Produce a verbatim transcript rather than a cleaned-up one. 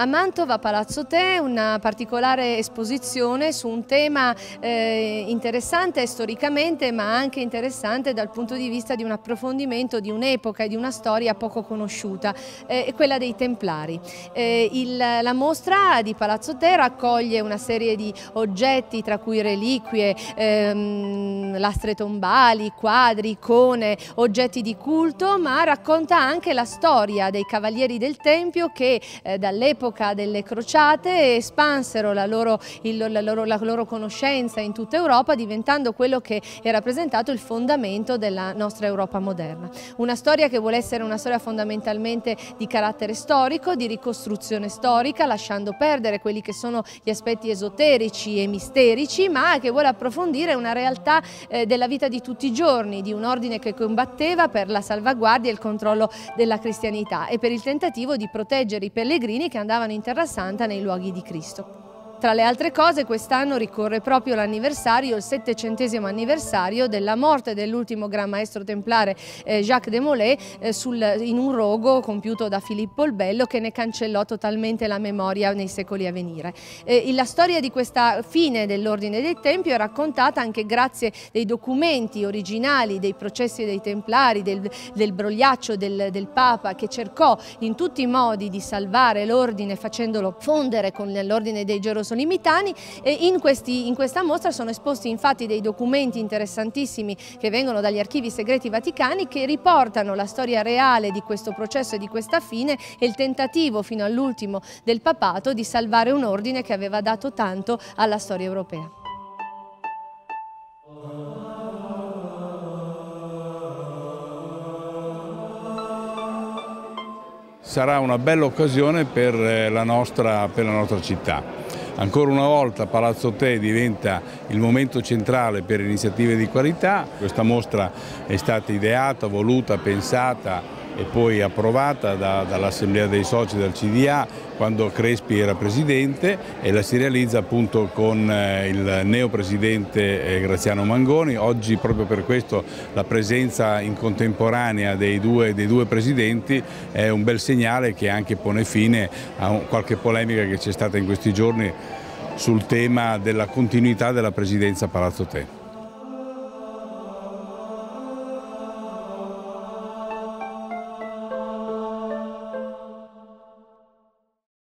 A Mantova, Palazzo Te, una particolare esposizione su un tema eh, interessante storicamente, ma anche interessante dal punto di vista di un approfondimento di un'epoca e di una storia poco conosciuta, eh, quella dei Templari. Eh, il, la mostra di Palazzo Te raccoglie una serie di oggetti, tra cui reliquie, ehm, lastre tombali, quadri, icone, oggetti di culto, ma racconta anche la storia dei cavalieri del Tempio che eh, dall'epoca delle crociate espansero la loro, il, la, loro, la loro conoscenza in tutta Europa, diventando quello che è rappresentato il fondamento della nostra Europa moderna. Una storia che vuole essere una storia fondamentalmente di carattere storico, di ricostruzione storica, lasciando perdere quelli che sono gli aspetti esoterici e misterici, ma che vuole approfondire una realtà eh, della vita di tutti i giorni, di un ordine che combatteva per la salvaguardia e il controllo della cristianità e per il tentativo di proteggere i pellegrini che andavano in Terra Santa nei luoghi di Cristo. Tra le altre cose, quest'anno ricorre proprio l'anniversario, il settecentesimo anniversario della morte dell'ultimo gran maestro templare eh, Jacques de Molay eh, sul, in un rogo compiuto da Filippo il Bello, che ne cancellò totalmente la memoria nei secoli a venire. Eh, la storia di questa fine dell'ordine del Tempio è raccontata anche grazie dei documenti originali dei processi dei Templari, del, del brogliaccio del, del Papa, che cercò in tutti i modi di salvare l'ordine facendolo fondere con l'ordine dei Gerosolimitani. E in, questi, in questa mostra sono esposti infatti dei documenti interessantissimi che vengono dagli archivi segreti vaticani, che riportano la storia reale di questo processo e di questa fine e il tentativo fino all'ultimo del papato di salvare un ordine che aveva dato tanto alla storia europea. Sarà una bella occasione per la nostra, per la nostra città. Ancora una volta Palazzo Te diventa il momento centrale per iniziative di qualità. Questa mostra è stata ideata, voluta, pensata e poi approvata da, dall'Assemblea dei Soci del C D A quando Crespi era presidente, e la si realizza appunto con eh, il neopresidente eh, Graziano Mangoni. Oggi proprio per questo la presenza in contemporanea dei due, dei due presidenti è un bel segnale che anche pone fine a un, qualche polemica che c'è stata in questi giorni sul tema della continuità della presidenza Palazzo Te.